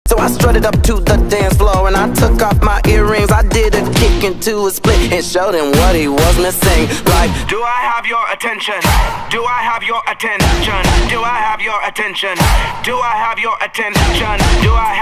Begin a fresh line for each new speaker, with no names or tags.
So I strutted up to the dance floor and I took off my earrings. I did a kick into a split and showed him what he was missing. Like, do I have your attention? Do I have your attention? Do I have your attention? Do I have your attention? Do I